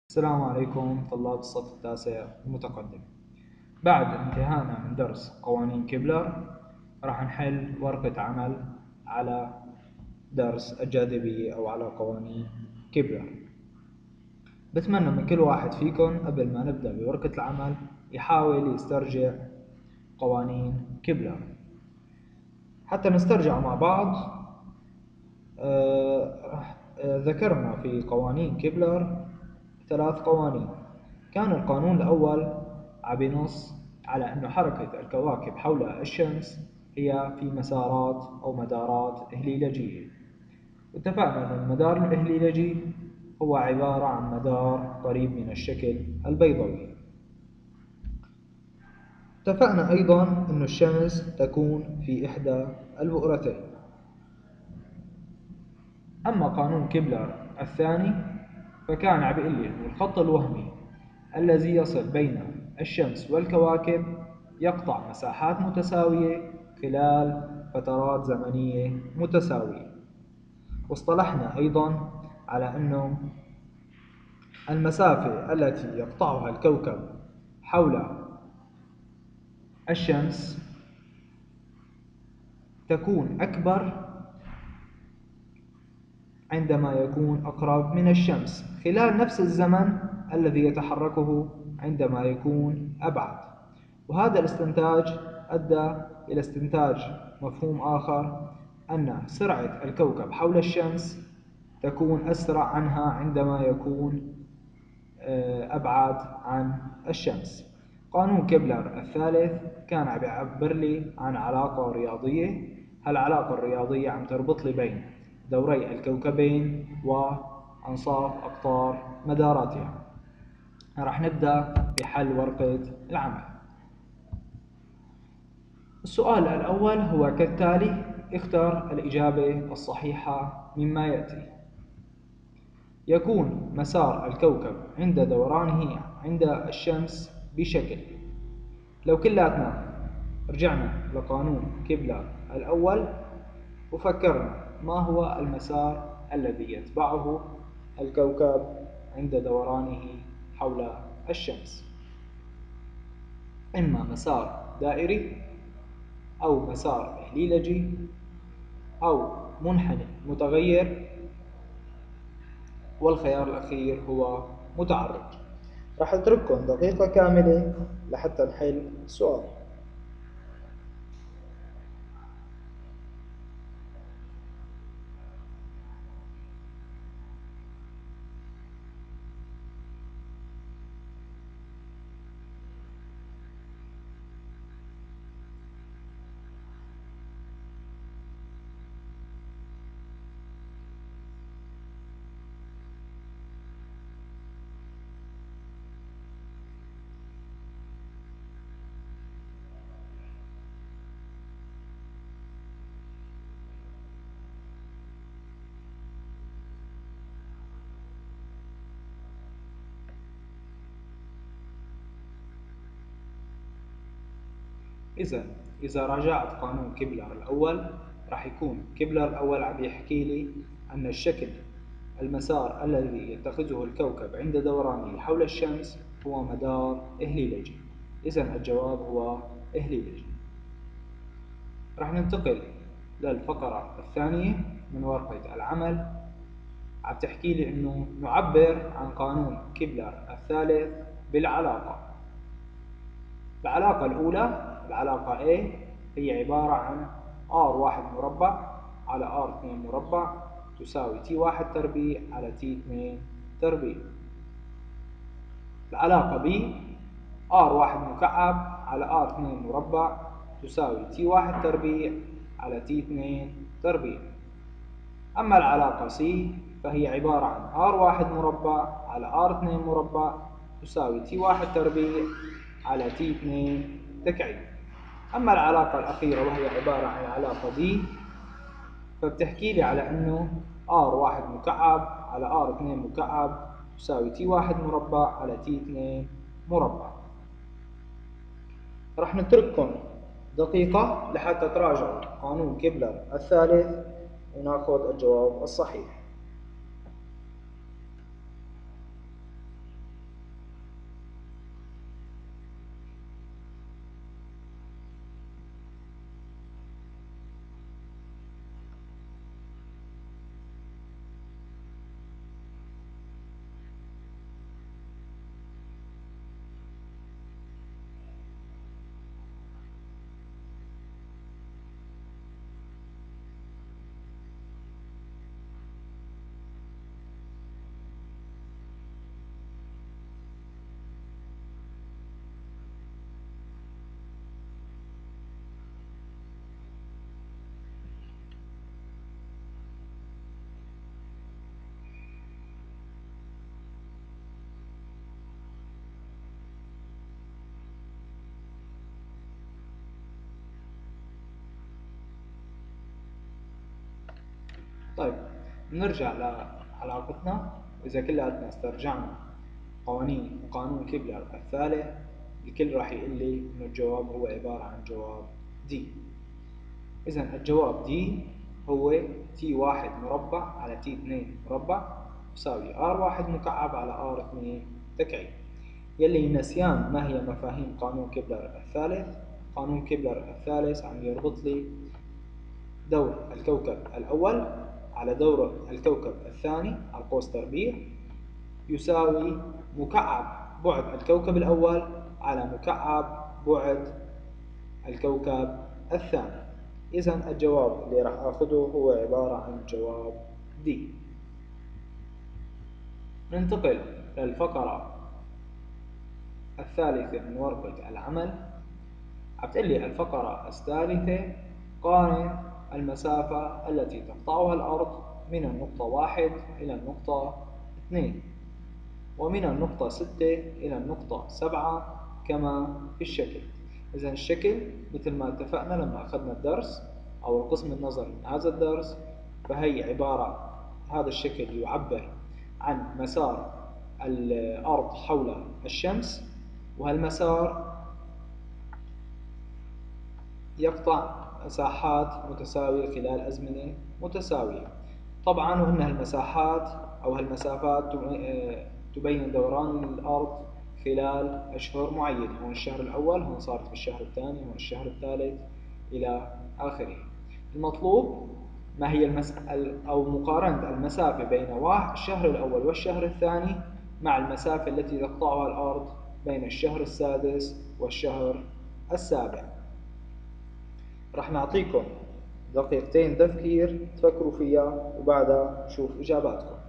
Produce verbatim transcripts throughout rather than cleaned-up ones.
السلام عليكم طلاب الصف التاسع المتقدم. بعد انتهائنا من درس قوانين كيبلر راح نحل ورقة عمل على درس الجاذبية أو على قوانين كيبلر. بتمنى من كل واحد فيكم قبل ما نبدأ بورقة العمل يحاول يسترجع قوانين كيبلر حتى نسترجع مع بعض. آه آه ذكرنا في قوانين كيبلر ثلاث قوانين. كان القانون الأول عم ينص على أن حركة الكواكب حول الشمس هي في مسارات أو مدارات إهليلجية، واتفقنا أن المدار الإهليلجي هو عبارة عن مدار قريب من الشكل البيضاوي. اتفقنا أيضا أن الشمس تكون في إحدى البؤرتين. أما قانون كيبلر الثاني فكان عم بيقول لي أن الخط الوهمي الذي يصل بين الشمس والكواكب يقطع مساحات متساوية خلال فترات زمنية متساوية. واصطلحنا أيضا على أنه المسافة التي يقطعها الكوكب حول الشمس تكون أكبر عندما يكون أقرب من الشمس خلال نفس الزمن الذي يتحركه عندما يكون أبعد. وهذا الاستنتاج أدى إلى استنتاج مفهوم آخر، أن سرعة الكوكب حول الشمس تكون أسرع عنها عندما يكون أبعد عن الشمس. قانون كيبلر الثالث كان عم يعبر لي عن علاقة رياضية. هالعلاقة الرياضية عم تربط لي بين دوري الكوكبين وأنصاف أقطار مداراتها. راح نبدأ بحل ورقة العمل. السؤال الأول هو كالتالي: اختر الإجابة الصحيحة مما يأتي. يكون مسار الكوكب عند دورانه عند الشمس بشكل. لو كلاتنا رجعنا لقانون كيبلر الأول وفكرنا ما هو المسار الذي يتبعه الكوكب عند دورانه حول الشمس، إما مسار دائري أو مسار إهليلجي أو منحنى متغير، والخيار الأخير هو متعرج. راح أترككم دقيقة كاملة لحتى نحل السؤال. إذا إذا راجعت قانون كيبلر الأول راح يكون كيبلر الأول عم يحكي لي أن الشكل المسار الذي يتخذه الكوكب عند دورانه حول الشمس هو مدار إهليلجي. إذا الجواب هو إهليلجي. راح ننتقل للفقرة الثانية من ورقة العمل. عم تحكي لي إنه نعبر عن قانون كيبلر الثالث بالعلاقة. العلاقة الأولى، العلاقة A، هي عبارة عن آر واحد مربع على آر اثنين مربع تساوي تي واحد تربيع على تي اثنين تربيع. العلاقة B، آر واحد مكعب على آر اثنين مربع تساوي تي واحد تربيع على تي اثنين تربيع. أما العلاقة C فهي عبارة عن آر واحد مربع على آر اثنين مربع تساوي تي واحد تربيع على تي اثنين تكعيب. أما العلاقة الأخيرة وهي عبارة عن علاقة D فبتحكي لي على أنه آر واحد مكعب على آر اثنين مكعب تساوي تي واحد مربع على تي اثنين مربع. رح نترككم دقيقة لحتى تراجعوا قانون كيبلر الثالث وناخذ الجواب الصحيح. طيب نرجع لعلاقتنا. إذا كلياتنا استرجعنا قوانين وقانون كيبلر الثالث، الكل راح يقول لي إنه الجواب هو عبارة عن جواب دي. إذا الجواب دي هو تي واحد مربع على تي اثنين مربع يساوي ار واحد مكعب على ار اثنين تكعيب. يلي نسيان ما هي مفاهيم قانون كيبلر الثالث، قانون كيبلر الثالث عم يربط لي دور الكوكب الأول على دور الكوكب الثاني على قوس تربيع يساوي مكعب بعد الكوكب الأول على مكعب بعد الكوكب الثاني. إذا الجواب اللي راح آخذه هو عبارة عن جواب دي. ننتقل للفقرة الثالثة من ورقة العمل. عبتقلي الفقرة الثالثة قارن المسافة التي تقطعها الأرض من النقطة واحد إلى النقطة اثنين ومن النقطة ستة إلى النقطة سبعة كما في الشكل. إذا الشكل مثل ما اتفقنا لما أخذنا الدرس أو القسم النظري من هذا الدرس، فهي عبارة هذا الشكل يعبر عن مسار الأرض حول الشمس، وهالمسار يقطع مساحات متساوية خلال أزمنة متساوية. طبعا وإن هالمساحات أو هالمسافات تبين دوران الأرض خلال أشهر معينة، هون الشهر الأول، هون صارت في الشهر الثاني، هون الشهر الثالث إلى آخره. المطلوب ما هي المسألة أو مقارنة المسافة بين الشهر الأول والشهر الثاني مع المسافة التي تقطعها الأرض بين الشهر السادس والشهر السابع. رح نعطيكم دقيقتين تفكير تفكروا فيها وبعدها نشوف إجاباتكم.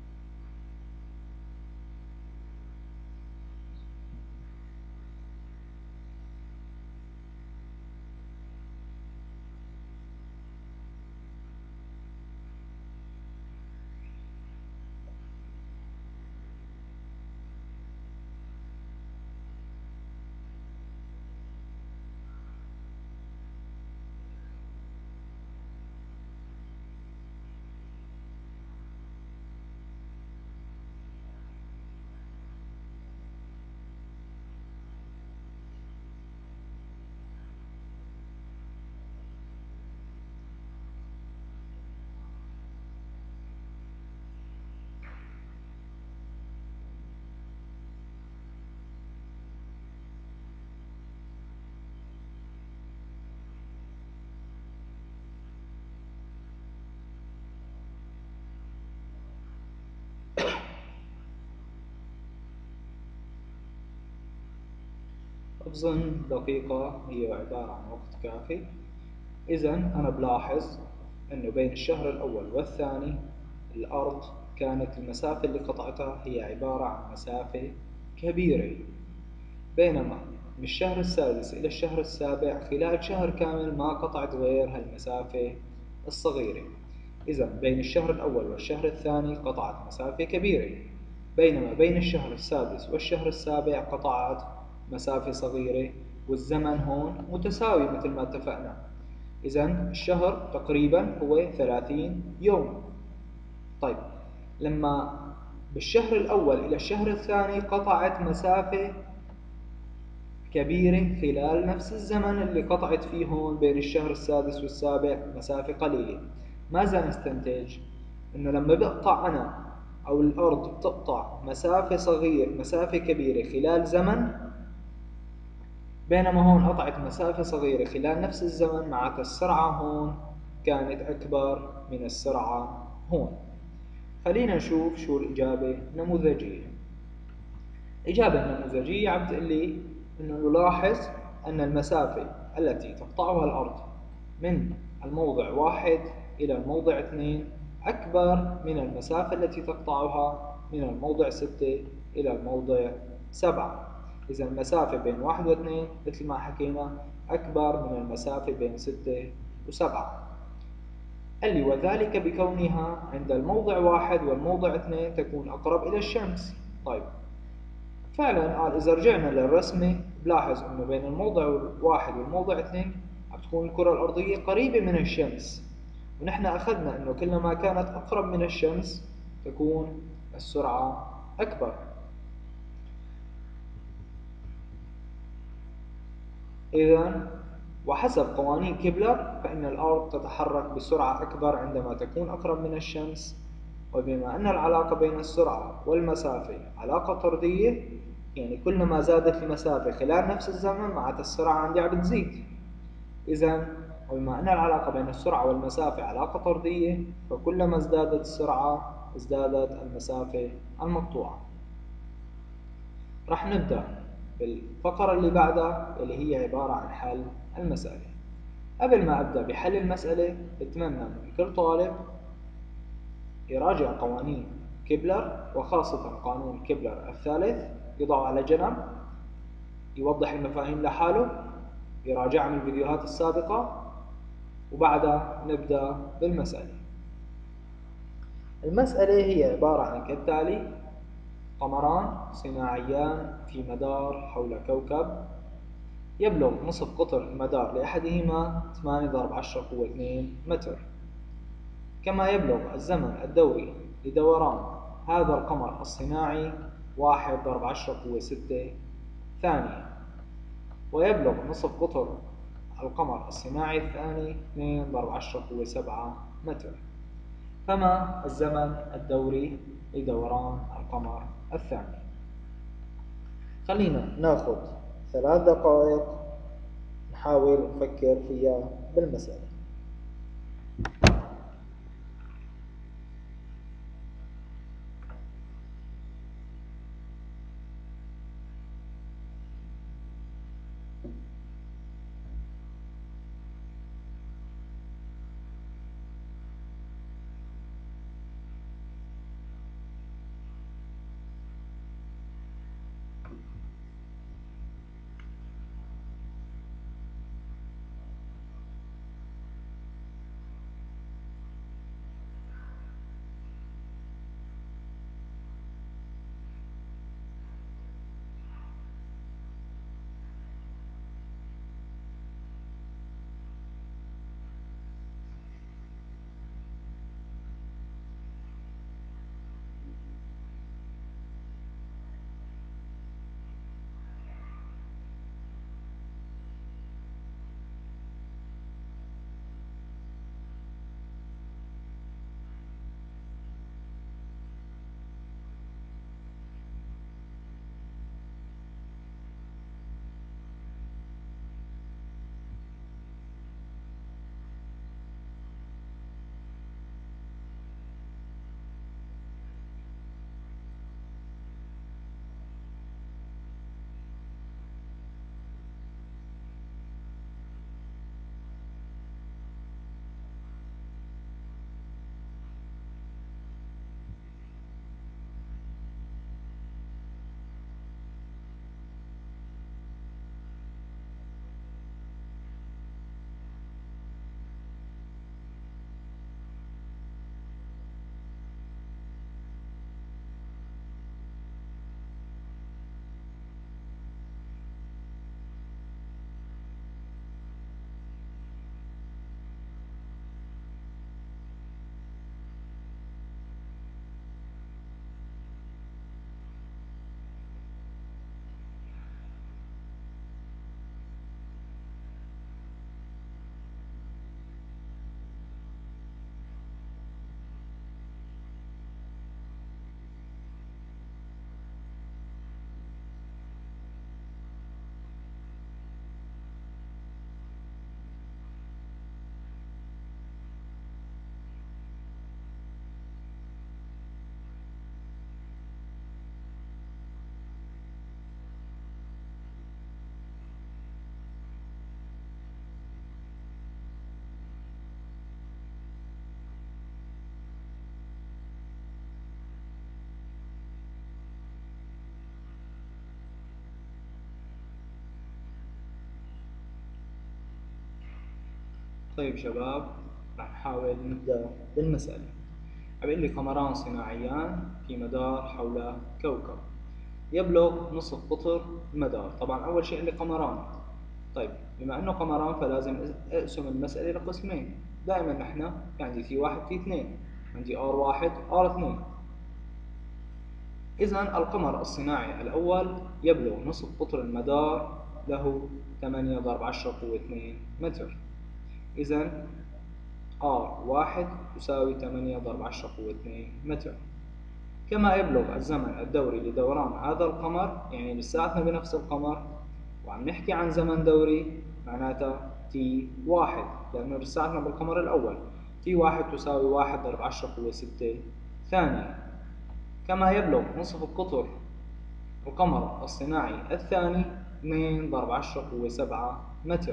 أظن دقيقة هي عبارة عن وقت كافي. إذا أنا بلاحظ أنه بين الشهر الأول والثاني الأرض كانت المسافة اللي قطعتها هي عبارة عن مسافة كبيرة، بينما من الشهر السادس إلى الشهر السابع خلال شهر كامل ما قطعت غير هالمسافة الصغيرة. إذا بين الشهر الأول والشهر الثاني قطعت مسافة كبيرة، بينما بين الشهر السادس والشهر السابع قطعت مسافة صغيرة، والزمن هون متساوي مثل ما اتفقنا. إذا الشهر تقريبا هو ثلاثين يوم. طيب لما بالشهر الأول إلى الشهر الثاني قطعت مسافة كبيرة خلال نفس الزمن اللي قطعت فيه هون بين الشهر السادس والسابع مسافة قليلة، ماذا نستنتج؟ إنه لما بقطع أنا أو الأرض بتقطع مسافة صغيرة مسافة كبيرة خلال زمن، بينما هون قطعت مسافة صغيرة خلال نفس الزمن، معناتها السرعة هون كانت أكبر من السرعة هون. خلينا نشوف شو الإجابة النموذجية. الإجابة النموذجية عم تقول لي إنه نلاحظ أن المسافة التي تقطعها الأرض من الموضع واحد إلى الموضع اثنين أكبر من المسافة التي تقطعها من الموضع ستة إلى الموضع سبعة. إذا المسافة بين واحد واثنين مثل ما حكينا أكبر من المسافة بين ستة وسبعة. قال لي وذلك بكونها عند الموضع واحد والموضع اثنين تكون أقرب إلى الشمس. طيب فعلا قال إذا رجعنا للرسمة بلاحظ أنه بين الموضع واحد والموضع اثنين عم تكون الكرة الأرضية قريبة من الشمس، ونحن أخذنا أنه كلما كانت أقرب من الشمس تكون السرعة أكبر. إذن وحسب قوانين كيبلر فإن الأرض تتحرك بسرعة أكبر عندما تكون أقرب من الشمس، وبما أن العلاقة بين السرعة والمسافة علاقة طردية، يعني كلما زادت المسافة خلال نفس الزمن معناتها السرعة عندي عم بتزيد. إذن وبما أن العلاقة بين السرعة والمسافة علاقة طردية فكلما ازدادت السرعة ازدادت المسافة المقطوعة. رح نبدأ بالفقرة اللي بعدها اللي هي عبارة عن حل المسألة. قبل ما أبدأ بحل المسألة بتمنى من كل طالب يراجع قوانين كيبلر وخاصة قانون كيبلر الثالث، يضعه على جنب، يوضح المفاهيم لحاله، يراجع من الفيديوهات السابقة، وبعدها نبدأ بالمسألة. المسألة هي عبارة عن كالتالي: قمران صناعيان في مدار حول كوكب، يبلغ نصف قطر المدار لأحدهما ثمانية ضرب عشرة قوة اثنين متر، كما يبلغ الزمن الدوري لدوران هذا القمر الصناعي واحد ضرب عشرة قوة ستة ثانية، ويبلغ نصف قطر القمر الصناعي الثاني اثنين ضرب عشرة قوة سبعة متر. فما الزمن الدوري لدوران القمر الثاني؟ خلينا ناخذ ثلاث دقائق نحاول نفكر فيها بالمسألة. طيب شباب، رح نحاول نبدأ بالمسألة. عم لي قمران صناعيان في مدار حول كوكب يبلغ نصف قطر المدار. طبعا أول شيء عندي قمران. طيب بما أنه قمران فلازم أقسم المسألة لقسمين. دائما نحن عندي تي واحد تي اثنين، عندي ار واحد ار اثنين. إذا القمر الصناعي الأول يبلغ نصف قطر المدار له ثمانية ضرب عشرة قوة اثنين متر. إذا آر واحد تساوي ثمانية ضرب عشرة قوة اثنين متر. كما يبلغ الزمن الدوري لدوران هذا القمر، يعني لساتنا بنفس القمر وعم نحكي عن زمن دوري، معناتها تي واحد، لأنه لساتنا بالقمر الأول. تي واحد تساوي واحد ضرب عشرة قوة ستة ثانية. كما يبلغ نصف قطر القمر الصناعي الثاني اثنين ضرب عشرة قوة سبعة متر.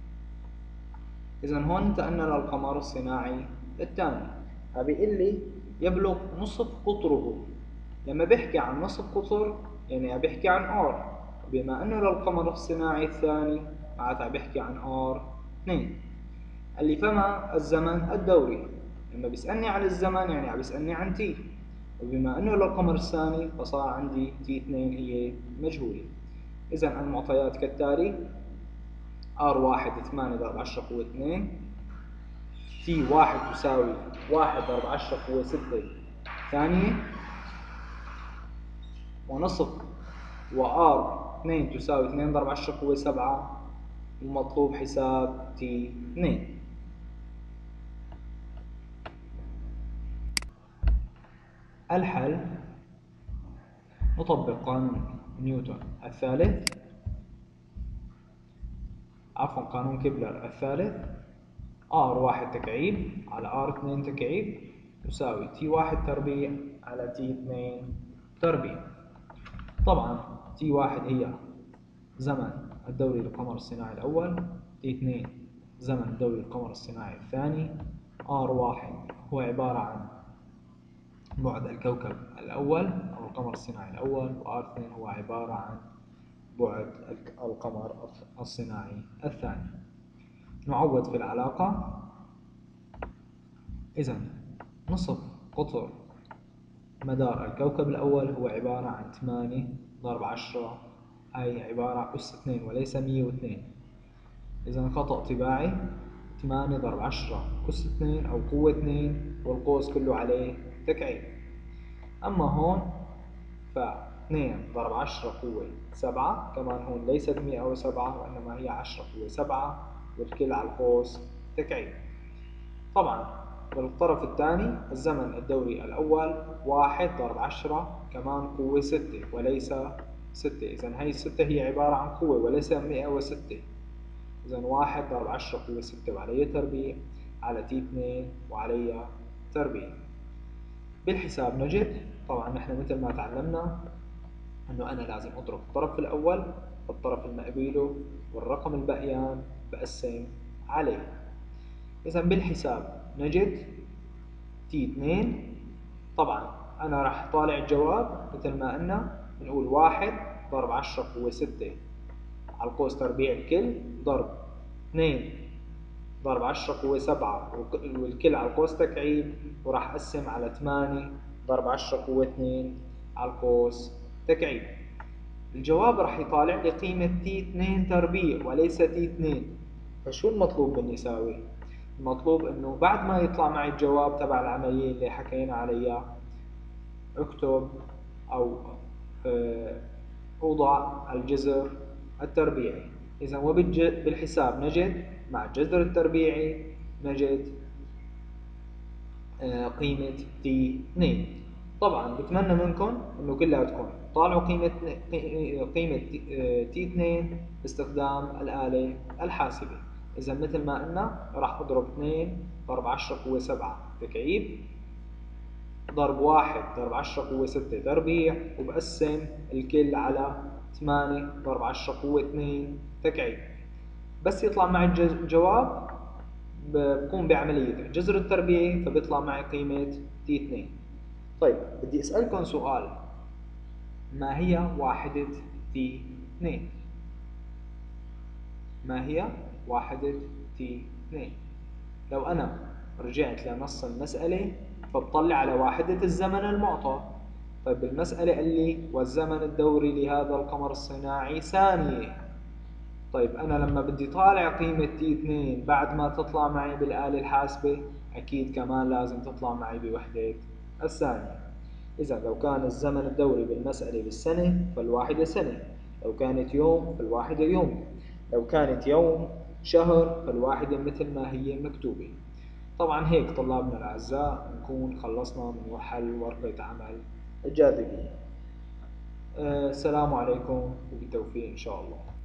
إذا هون انتقلنا للقمر الصناعي الثاني، فبيقول لي يبلغ نصف قطره. لما بحكي عن نصف قطر يعني بحكي عن آر، وبما أنه للقمر الصناعي الثاني معناتها بحكي عن آر اثنين. اللي فما الزمن الدوري، لما بيسألني عن الزمن يعني عم بيسألني عن تي، وبما أنه للقمر الثاني فصار عندي تي اثنين هي مجهولة. إذا المعطيات كالتالي: آر واحد ثمانية ضرب عشرة قوة اثنين، تي واحد تساوي واحد ضرب عشرة قوة ستة ثانية، ونصف وآر اثنين تساوي اثنين ضرب عشرة قوة سبعة، ومطلوب حساب تي اثنين. الحل: نطبق قانون نيوتن الثالث، عفوا قانون كيبلر الثالث. آر واحد تكعيب على آر اثنين تكعيب يساوي تي واحد تربيع على تي اثنين تربيع. طبعا تي واحد هي زمن الدوري للقمر الصناعي الأول، تي اثنين زمن الدوري للقمر الصناعي الثاني، آر واحد هو عبارة عن بعد الكوكب الأول أو القمر الصناعي الأول، وآر اثنين هو عبارة عن بعد القمر الصناعي الثاني. نعوض في العلاقة. إذا نصف قطر مدار الكوكب الأول هو عبارة عن ثمانية ضرب عشرة، أي عبارة عن أس اثنين وليس مية واثنين. إذا خطأ طباعي، ثمانية ضرب عشرة أس اثنين أو قوة اثنين والقوس كله عليه تكعيب. أما هون ف اثنين ضرب عشرة قوة سبعة، كمان هون ليست مية وسبعة وإنما هي عشرة قوة سبعة والكل على القوس تكعيب. طبعا بالطرف الثاني الزمن الدوري الأول واحد ضرب عشرة كمان قوة ستة وليس ستة، إذا هي ستة هي عبارة عن قوة وليس مئة وستة. إذا واحد ضرب عشرة قوة ستة وعليها تربيع على تي اثنين وعليها تربيع. بالحساب نجد طبعا نحن مثل ما تعلمنا أنه أنا لازم أضرب الطرف الأول بالطرف المقابله والرقم البقيان بقسم عليه. إذا بالحساب نجد تي اثنين. طبعا أنا راح طالع الجواب مثل ما قلنا، بنقول واحد ضرب عشرة قوة ستة على القوس تربيع الكل ضرب اثنين ضرب عشرة قوة سبعة والكل على القوس تكعيب، وراح أقسم على ثمانية ضرب عشرة قوة اثنين على القوس تكعيب. الجواب راح يطالع لي قيمة تي اثنين تربيع وليس تي اثنين. فشو المطلوب مني اساوي؟ المطلوب انه بعد ما يطلع معي الجواب تبع العملية اللي حكينا عليها اكتب او اوضع الجذر التربيعي. اذا وبالحساب نجد مع الجذر التربيعي نجد قيمة تي اثنين. طبعا بتمنى منكم انه كلياتكم طالعوا قيمة قيمة تي اثنين باستخدام الآلة الحاسبة. إذا مثل ما قلنا راح أضرب اثنين ضرب عشرة قوة سبعة تكعيب ضرب واحد ضرب عشرة قوة ستة تربيع، وبقسم الكل على ثمانية ضرب عشرة قوة اثنين تكعيب. بس يطلع معي الجواب بقوم بعملية الجذر التربيعي فبيطلع معي قيمة تي اثنين. طيب بدي أسألكم سؤال: ما هي واحدة تي اثنين؟ ما هي واحدة تي اثنين؟ لو أنا رجعت لنص المسألة فبطلع على واحدة الزمن المعطى. طيب بالمسألة قال لي والزمن الدوري لهذا القمر الصناعي ثانية، طيب أنا لما بدي طالع قيمة تي اثنين بعد ما تطلع معي بالآلة الحاسبة، أكيد كمان لازم تطلع معي بوحدة الثانية. إذا لو كان الزمن الدوري بالمسألة بالسنة فالواحدة سنة، لو كانت يوم فالواحدة يوم، لو كانت يوم شهر فالواحدة مثل ما هي مكتوبة. طبعا هيك طلابنا الأعزاء نكون خلصنا من حل ورقة عمل الجاذبية. أه السلام عليكم وبالتوفيق إن شاء الله.